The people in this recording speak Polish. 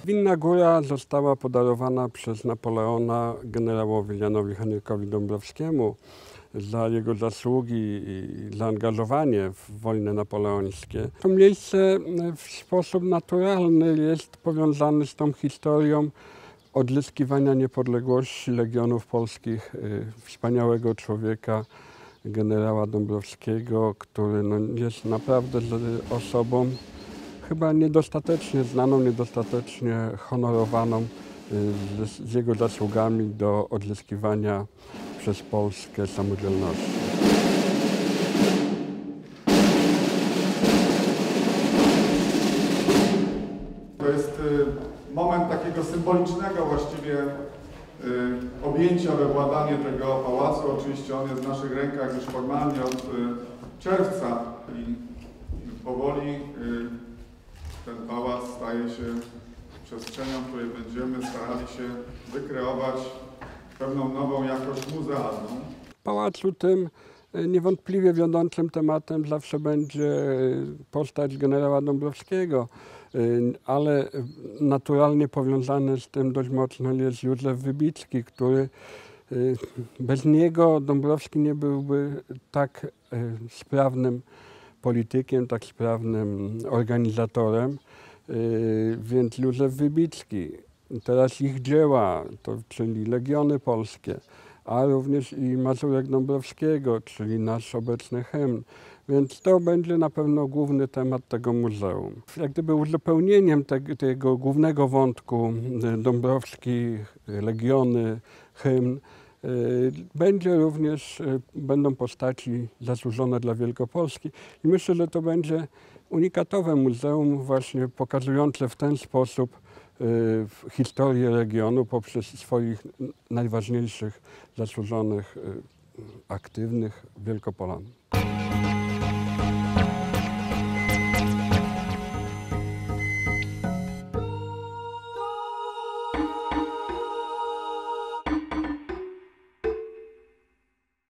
Winna Góra została podarowana przez Napoleona generałowi Janowi Henrykowi Dąbrowskiemu za jego zasługi i zaangażowanie w wojny napoleońskie. To miejsce w sposób naturalny jest powiązane z tą historią odzyskiwania niepodległości Legionów Polskich, wspaniałego człowieka, generała Dąbrowskiego, który jest naprawdę osobą chyba niedostatecznie znaną, niedostatecznie honorowaną z jego zasługami do odzyskiwania przez Polskę samodzielności. To jest moment takiego symbolicznego właściwie objęcia we władanie tego pałacu. Oczywiście on jest w naszych rękach już formalnie od czerwca i powoli ten pałac staje się przestrzenią, w której będziemy starali się wykreować pewną nową jakość muzealną. W pałacu tym niewątpliwie wiodącym tematem zawsze będzie postać generała Dąbrowskiego, ale naturalnie powiązany z tym dość mocno jest Józef Wybicki, który bez niego Dąbrowski nie byłby tak sprawnym politykiem, tak sprawnym organizatorem, więc Józef Wybicki, teraz ich dzieła, czyli Legiony Polskie, a również i Mazurek Dąbrowskiego, czyli nasz obecny hymn. Więc to będzie na pewno główny temat tego muzeum. Jak gdyby uzupełnieniem tego głównego wątku Dąbrowski, Legiony, hymn, będą postaci zasłużone dla Wielkopolski i myślę, że to będzie unikatowe muzeum właśnie pokazujące w ten sposób historię regionu poprzez swoich najważniejszych, zasłużonych, aktywnych Wielkopolan.